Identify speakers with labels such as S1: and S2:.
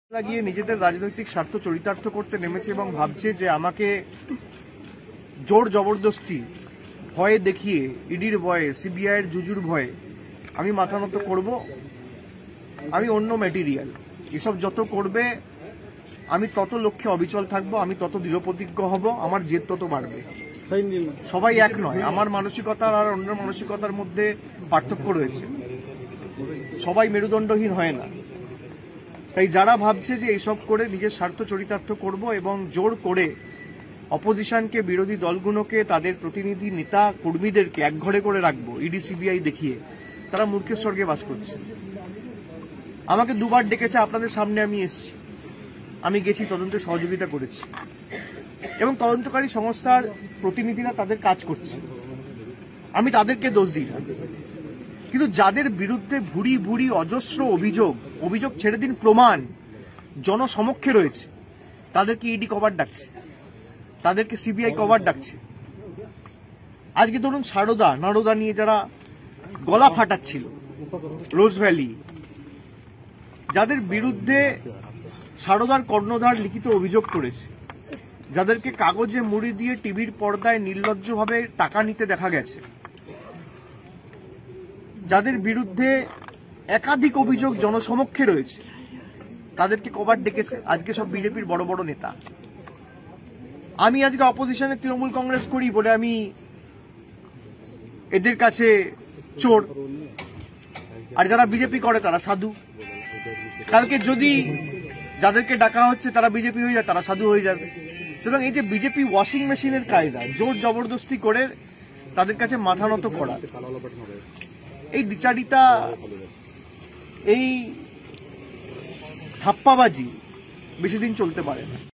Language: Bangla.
S1: লাগিয়ে নিজেদের রাজনৈতিক স্বার্থ চরিতার্থ করতে নেমেছে এবং ভাবছে যে আমাকে জোর জবরদস্তি ভয়ে দেখিয়ে ইডির ভয়ে সিবিআইয়ের জুজুর ভয়ে আমি মাথা নত করব। আমি অন্য ম্যাটেরিয়াল, এসব যত করবে আমি তত লক্ষ্যে অবিচল থাকবো, আমি তত দৃঢ়প্রতিজ্ঞ হব, আমার জেদ তত বাড়বে। সবাই এক নয়, আমার মানসিকতার আর অন্য মানসিকতার মধ্যে পার্থক্য রয়েছে, সবাই মেরুদণ্ডহীন হয় না। তাই যারা ভাবছে যে এইসব করে নিজের স্বার্থ চরিতার্থ করব এবং জোর করে অপোজিশনকে, বিরোধী দলগুলোকে, তাদের প্রতিনিধি নেতা কর্মীদেরকে একঘরে করে রাখবো ইডি সিবিআই দেখিয়ে, তারা মূর্খের স্বর্গে বাস করছে। আমাকে দুবার ডেকেছে, আপনাদের সামনে আমি এসেছি, আমি গেছি, তদন্তে সহযোগিতা করেছি এবং তদন্তকারী সংস্থার প্রতিনিধিরা তাদের কাজ করছে, আমি তাদেরকে দোষ দিই না। কিন্তু যাদের বিরুদ্ধে ভুরি ভুরি অজস্র অভিযোগ ছেড়ে দিন, প্রমাণ জনসমক্ষে রয়েছে, তাদেরকে ইডি কভার ডাকছে, তাদেরকে সিবিআই কভার ডাকছে। আজকে ধরুন নারদা নিয়ে যারা গলা ফাটাচ্ছিল, রোজ ভ্যালি, যাদের বিরুদ্ধে সারদার কর্ণধার লিখিত অভিযোগ করেছে, যাদেরকে কাগজে মুড়ি দিয়ে টিভির পর্দায় নির্লজ্জভাবে টাকা নিতে দেখা গেছে, যাদের বিরুদ্ধে একাধিক অভিযোগ জনসমক্ষে রয়েছে, তাদেরকে কভার ডেকেছে আজকে সব বিজেপির বড় বড় নেতা। আমি আজকে অপোজিশনে তৃণমূল কংগ্রেস করি বলে আমি এদের কাছে চোর, আর যারা বিজেপি করে তারা সাধু। কালকে যদি যাদেরকে ডাকা হচ্ছে তারা বিজেপি হয়ে যায়, তারা সাধু হয়ে যাবে। সুতরাং এই যে বিজেপি ওয়াশিং মেশিনের কায়দা, জোর জবরদস্তি করে তাদের কাছে মাথা নত করা, এই দ্বিচারিতা, এই ধাপ্পাবাজি বেশি দিন চলতে পারে না।